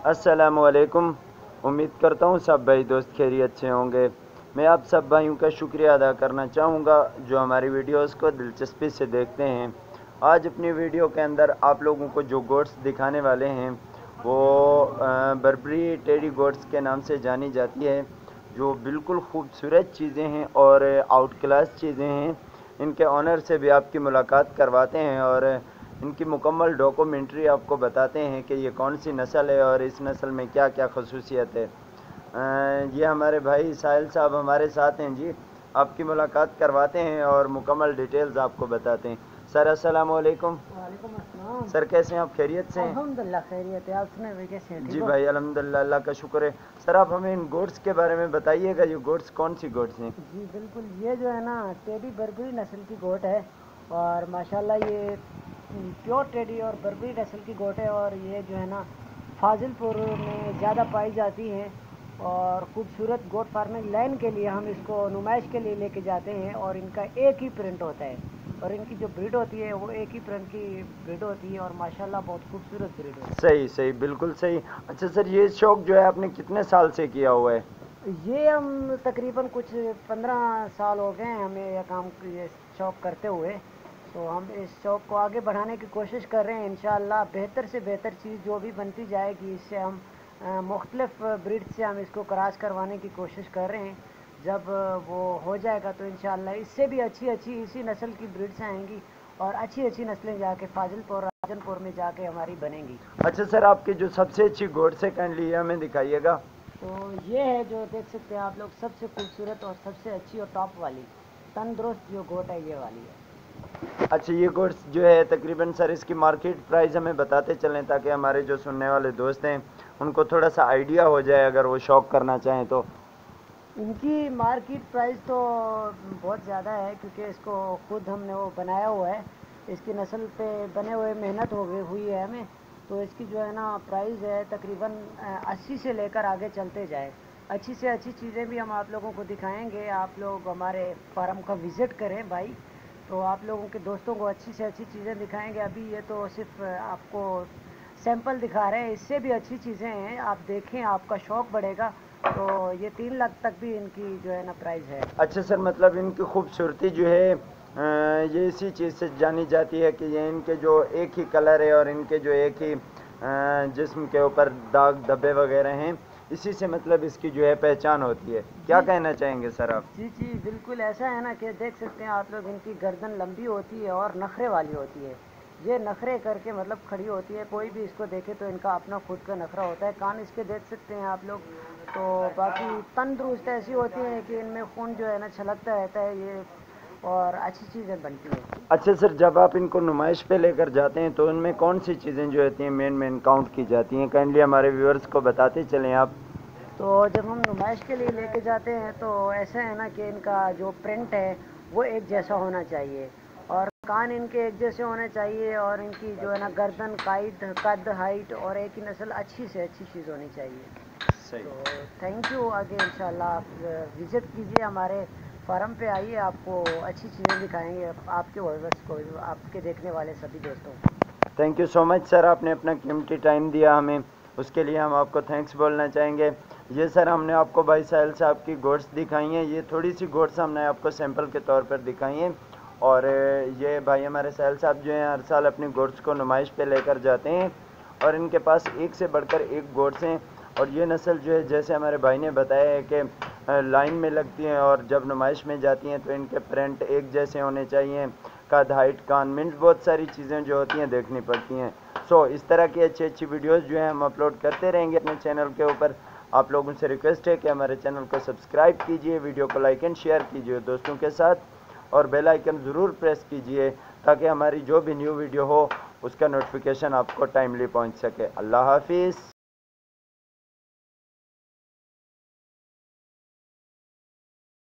अस्सलामुअलैकुम। उम्मीद करता हूँ सब भाई दोस्त खैरियत से होंगे। मैं आप सब भाइयों का शुक्रिया अदा करना चाहूँगा जो हमारी वीडियोस को दिलचस्पी से देखते हैं। आज अपनी वीडियो के अंदर आप लोगों को जो गोट्स दिखाने वाले हैं वो बर्बरी टेडी गोट्स के नाम से जानी जाती है, जो बिल्कुल खूबसूरत चीज़ें हैं और आउट क्लास चीज़ें हैं। इनके ऑनर से भी आपकी मुलाकात करवाते हैं और इनकी मुकम्मल डॉक्यूमेंट्री आपको बताते हैं कि ये कौन सी नस्ल है और इस नस्ल में क्या क्या खसूसियत है। ये हमारे भाई साहिल साहब हमारे साथ हैं जी, आपकी मुलाकात करवाते हैं और मुकम्मल डिटेल्स आपको बताते हैं। सर अस्सलाम वालेकुम। वालेकुम अस्सलाम। सर कैसे हैं आप, खैरियत से हैं? अल्हम्दुलिल्लाह खैरियत है। आप सुनाइए कैसे हैं? जी भाई अल्हम्दुलिल्लाह, अल्लाह का शुक्र है। सर आप हमें इन गोट्स के बारे में बताइएगा, ये गोट्स कौन सी गोट्स हैं? जी बिल्कुल, ये जो है ना टेडी बर्बरी नस्ल की गोट है और माशाल्लाह ये प्योर टेडी और बर्बरी नस्ल की गोट है और ये जो है ना फाजिलपुर में ज़्यादा पाई जाती हैं और ख़ूबसूरत गोट फार्मिंग लैंड के लिए हम इसको नुमाइश के लिए लेके जाते हैं और इनका एक ही प्रिंट होता है और इनकी जो ब्रीड होती है वो एक ही प्रिंट की ब्रीड होती है और माशाल्लाह बहुत खूबसूरत ब्रीड होती है। सही सही, बिल्कुल सही। अच्छा सर, ये शौक जो है आपने कितने साल से किया हुआ है? ये हम तकरीबन कुछ 15 साल हो गए हैं हमें यह काम, ये शौक़ करते हुए। तो हम इस शौक़ को आगे बढ़ाने की कोशिश कर रहे हैं। इंशाअल्लाह बेहतर से बेहतर चीज़ जो भी बनती जाएगी इससे हम मुख्तलिफ ब्रीड से हम इसको क्रॉस करवाने की कोशिश कर रहे हैं। जब वो हो जाएगा तो इंशाअल्लाह इससे भी अच्छी इसी नस्ल की ब्रीड्स आएंगी और अच्छी नस्लें जाके फाजिलपुर राजनपुर में जाके हमारी बनेंगी। अच्छा सर, आपकी जो सबसे अच्छी गोट्स है काइंडली ये हमें दिखाइएगा। तो ये है जो देख सकते हैं आप लोग, सबसे खूबसूरत और सबसे अच्छी और टॉप वाली तंदुरुस्त जो गोट है ये वाली है। अच्छा, ये गोट्स जो है तकरीबन सर इसकी मार्केट प्राइस हमें बताते चलें ताकि हमारे जो सुनने वाले दोस्त हैं उनको थोड़ा सा आइडिया हो जाए अगर वो शौक करना चाहें तो। इनकी मार्केट प्राइस तो बहुत ज़्यादा है क्योंकि इसको खुद हमने वो बनाया हुआ है, इसकी नस्ल पे बने हुए मेहनत हुई है हमें। तो इसकी जो है ना प्राइस है तकरीबन 80 से लेकर आगे चलते जाए। अच्छी से अच्छी चीज़ें भी हम आप लोगों को दिखाएंगे। आप लोग हमारे फार्म का विज़िट करें भाई, तो आप लोगों के दोस्तों को अच्छी से अच्छी चीज़ें दिखाएंगे। अभी ये तो सिर्फ आपको सैंपल दिखा रहे हैं, इससे भी अच्छी चीज़ें हैं, आप देखें आपका शौक़ बढ़ेगा। तो ये 3 लाख तक भी इनकी जो है ना प्राइस है। अच्छा सर, मतलब इनकी खूबसूरती जो है ये इसी चीज़ से जानी जाती है कि ये इनके जो एक ही कलर है और इनके जो एक ही जिस्म के ऊपर दाग धब्बे वगैरह हैं, इसी से मतलब इसकी जो है पहचान होती है। क्या कहना चाहेंगे सर आप? जी बिल्कुल ऐसा है ना कि देख सकते हैं आप लोग, इनकी गर्दन लंबी होती है और नखरे वाली होती है। ये नखरे करके मतलब खड़ी होती है, कोई भी इसको देखे तो इनका अपना खुद का नखरा होता है। कान इसके देख सकते हैं आप लोग। तो बाकी तंदुरुस्त ऐसी होती हैं कि इनमें खून जो है ना छलकता रहता है ये और अच्छी चीज़ें बनती हैं। अच्छा सर, जब आप इनको नुमाइश पे लेकर जाते हैं तो इनमें कौन सी चीज़ें जो होती हैं मेन काउंट की जाती हैं, काइंडली हमारे व्यूअर्स को बताते चलें आप। तो जब हम नुमाइश के लिए लेके जाते हैं तो ऐसा है ना कि इनका जो प्रिंट है वो एक जैसा होना चाहिए और कान इनके एक जैसे होने चाहिए और इनकी जो है ना गर्दन कद हाइट और एक ही नस्ल अच्छी से अच्छी चीज़ होनी चाहिए। सही। तो थैंक यू। आगे इंशाल्लाह आप विज़िट कीजिए हमारे फार्म पे, आइए, आपको अच्छी चीज़ें दिखाएंगे आपके व्यूअर्स को, आपके देखने वाले सभी दोस्तों को। Thank you so much sir, आपने अपना कीमती टाइम दिया हमें, उसके लिए हम आपको थैंक्स बोलना चाहेंगे। ये सर हमने आपको भाई साहिल साहब की गोट्स दिखाई हैं, ये थोड़ी सी गोट्स हमने आपको सैंपल के तौर पर दिखाई हैं और ये भाई हमारे साहिल साहब जो हैं हर साल अपनी गोट्स को नुमाइश पे लेकर जाते हैं और इनके पास एक से बढ़कर एक गोट्स हैं। और ये नस्ल जो है जैसे हमारे भाई ने बताया है कि लाइन में लगती हैं और जब नुमाइश में जाती हैं तो इनके प्रिंट एक जैसे होने चाहिए, कद हाइट कान मीन्स बहुत सारी चीज़ें जो होती हैं देखनी पड़ती हैं। सो इस तरह की अच्छी वीडियोस जो हैं हम अपलोड करते रहेंगे अपने चैनल के ऊपर। आप लोगों से रिक्वेस्ट है कि हमारे चैनल को सब्सक्राइब कीजिए, वीडियो को लाइक एंड शेयर कीजिए दोस्तों के साथ और बेल आइकन ज़रूर प्रेस कीजिए ताकि हमारी जो भी न्यू वीडियो हो उसका नोटिफिकेशन आपको टाइमली पहुंच सके। अल्लाह हाफिज़।